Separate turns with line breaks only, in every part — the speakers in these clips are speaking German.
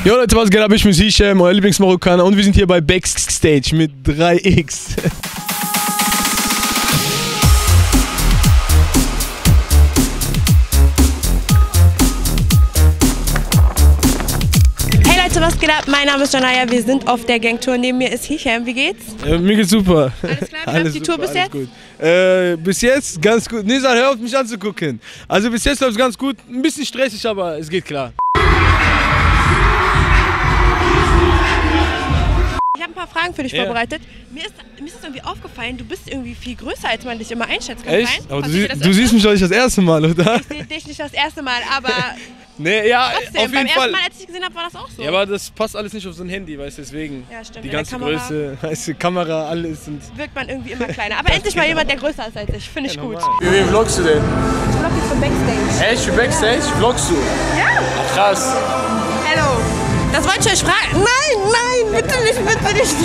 Jo Leute, was geht ab? Ich bin Hichem, euer Lieblingsmarokkaner und wir sind hier bei Backstage mit 3X.
Hey Leute, was geht ab? Mein Name ist Janaya, wir sind auf der Gangtour. Neben mir ist Hichem, wie geht's?
Mir geht's super.
Alles klar, wie läuft die Tour bis jetzt?
Gut. Bis jetzt ganz gut. Nisa, hör auf mich anzugucken. Also bis jetzt läuft es ganz gut. Ein bisschen stressig, aber es geht klar.
Ich habe ein paar Fragen für dich vorbereitet. Mir ist das irgendwie aufgefallen, du bist irgendwie viel größer, als man dich immer einschätzt.
Echt? Aber du siehst mich doch nicht das erste Mal, oder?
Ich sehe dich nicht das erste Mal, aber
nee, ja,
trotzdem,
auf jeden
beim
Fall.
ersten Mal, als ich dich gesehen habe, war das auch so.
Ja, aber das passt alles nicht auf so ein Handy, weißt du, deswegen.
Ja, stimmt.
Die
In
ganze
der Kamera
Größe, weißt du, Kamera, alles. Und
wirkt man irgendwie immer kleiner. Aber endlich mal jemand, der größer ist als ich. Finde ich gut.
Wie vlogst du denn?
Ich vlog jetzt von Backstage.
Echt? Für Backstage? Vlogst du?
Ja.
Krass.
Hello. Das wollte ich euch fragen. Nein, bitte nicht, bitte nicht.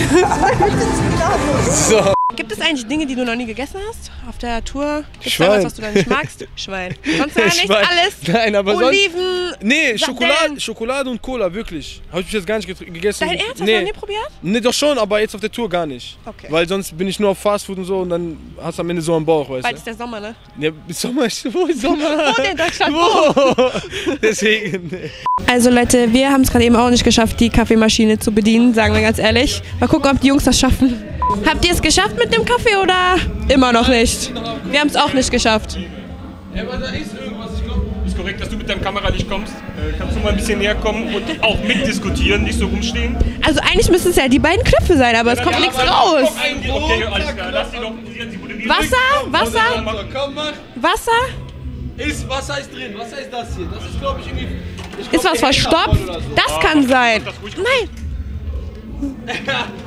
So.
Gibt es eigentlich Dinge, die du noch nie gegessen hast auf der Tour? Gibt es
Schwein.
da was, was du da nicht magst? Schwein. Sonst gar nichts,
Schwein.
alles?
Nein, aber
Oliven,
nee,
Sardellen.
Schokolade und Cola, wirklich. Habe ich bis jetzt gar nicht gegessen.
Dein Ernst? Hast
Nee.
du noch nie probiert?
Nee, doch schon, aber jetzt auf der Tour gar nicht.
Okay.
Weil sonst bin ich nur auf Fastfood und so und dann hast du am Ende so einen Bauch, weißt
Bald
du.
ist der Sommer, ne?
Ja, Sommer ist wo ist Sommer?
Wo denn in Deutschland?
Wo? Deswegen. Nee.
Also Leute, wir haben es gerade eben auch nicht geschafft, die Kaffeemaschine zu bedienen, sagen wir ganz ehrlich. Mal gucken, ob die Jungs das schaffen. Habt ihr es geschafft mit dem Kaffee oder immer noch nicht? Wir haben es auch nicht geschafft.
Ja, aber da ist irgendwas, ich glaube.
Ist korrekt, dass du mit deiner Kamera nicht kommst. Kannst du mal ein bisschen näher kommen und auch mitdiskutieren, nicht so rumstehen?
Also eigentlich müssten es ja die beiden Knöpfe sein, aber es kommt nichts raus.
Okay, alles klar. Lass sie doch. Sie moderieren.
Wasser?
Komm, mach.
Wasser?
Wasser ist drin. Was ist das hier? Das ist, glaube ich, irgendwie.
Ist was verstopft? Das kann sein. Nein.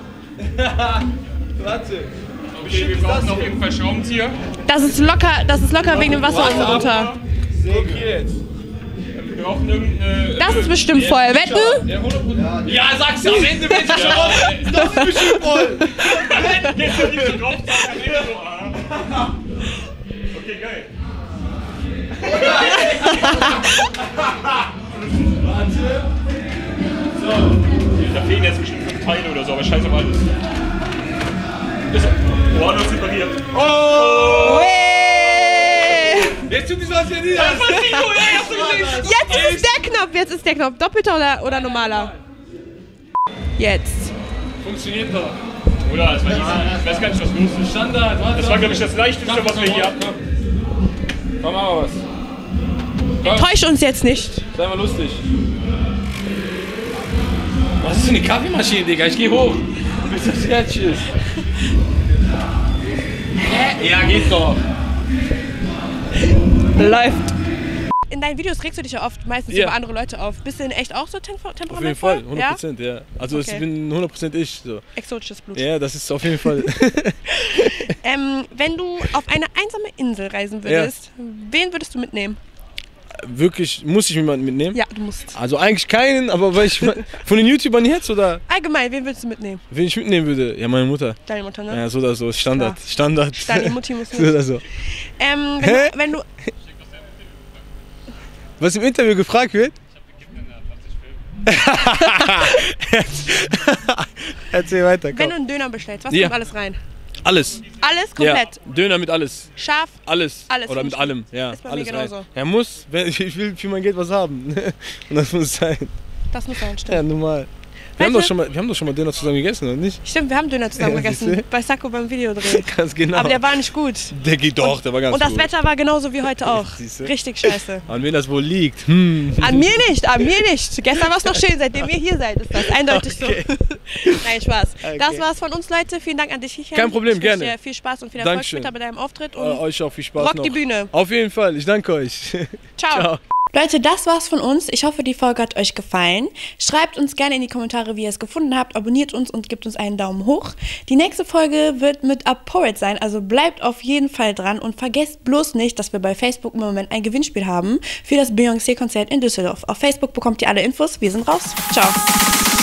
Warte.
Okay, wir brauchen auf jeden Fall Schraubenzieher.
Das ist locker wegen dem Wasser unten runter.
Okay.
Wir brauchen irgendeine.
Das ist bestimmt voll. Wetten?
Ja, sag's am Ende, wenn ich schon.
Das ist bestimmt voll.
Jetzt sind die so drauf. Okay, geil. Da fehlen jetzt bestimmt 5 Teile oder so, aber scheiß auf alles. Oh, das separiert.
Oh!
Hey.
Jetzt tut die so, als wäre die das.
Jetzt ist der Knopf. Doppelter oder normaler? Jetzt.
Funktioniert doch.
Oder? Das war ich weiß gar nicht, was los ist.
Standard, warte.
Das war, glaube ich, das leichteste, was wir hier hatten.
Komm, mach mal was.
Täusch uns jetzt nicht.
Sei mal lustig. Was ist für eine Kaffeemaschine, Digga? Ich geh hoch. Bis das fertig ist. Hä? Ja, geht doch.
Läuft. In deinen Videos regst du dich ja oft meistens
Ja.
über andere Leute auf. Bist du denn echt auch so temperamentvoll?
Auf jeden Fall, 100%,
Ja?
ja. Also
Okay.
ich bin 100% ich. So.
Exotisches Blut.
Ja, das ist auf jeden Fall.
Wenn du auf eine einsame Insel reisen würdest, wen würdest du mitnehmen?
Wirklich, muss ich jemanden mitnehmen?
Ja, du musst.
Also eigentlich keinen, aber weil ich von den YouTubern jetzt oder
Allgemein, wen würdest du mitnehmen?
wen ich mitnehmen würde? Ja, meine Mutter.
Deine Mutter, ne?
Ja, so oder so, Standard.
Klar.
Standard.
Deine Mutti muss
So
mit.
oder so.
Wenn, wenn du.
Was im Interview gefragt wird? Erzähl weiter, komm.
Wenn du einen Döner bestellst, was
Ja.
kommt alles rein?
Alles.
Alles komplett.
Ja, Döner mit alles.
Scharf.
Alles.
Alles
Oder
finde
mit
ich
allem. Ja,
Ist bei mir
alles
genauso.
rein. Ja, muss. Ich will für mein Geld was haben. Und das muss sein.
Das muss sein, stimmt.
Ja, normal. Wir haben doch schon mal Döner zusammen gegessen, oder nicht?
Stimmt, wir haben Döner zusammen
Ja,
gegessen.
siehste?
Bei Sacco beim Videodreh.
Ganz genau.
Aber der war nicht gut.
Der geht doch, der war ganz
Und das
gut.
Wetter war genauso wie heute auch.
Siehste?
Richtig scheiße.
An wen das wohl liegt?
An mir nicht, an mir nicht. Gestern war es noch schön, seitdem ihr hier seid, ist das eindeutig
Okay.
so. Nein, Spaß.
Okay.
Das war's von uns, Leute. Vielen Dank an dich, Hichem.
Kein Problem,
ich wünsche
gerne.
dir viel Spaß und viel Erfolg
Dankeschön.
später bei deinem Auftritt. Und
Euch auch viel Spaß
rock
noch.
die Bühne.
Auf jeden Fall, ich danke euch.
Ciao.
Ciao.
Leute, das war's von uns. Ich hoffe, die Folge hat euch gefallen. Schreibt uns gerne in die Kommentare, wie ihr es gefunden habt. Abonniert uns und gebt uns einen Daumen hoch. Die nächste Folge wird mit UpPoet sein, also bleibt auf jeden Fall dran und vergesst bloß nicht, dass wir bei Facebook im Moment ein Gewinnspiel haben für das Beyoncé-Konzert in Düsseldorf. Auf Facebook bekommt ihr alle Infos. Wir sind raus. Ciao.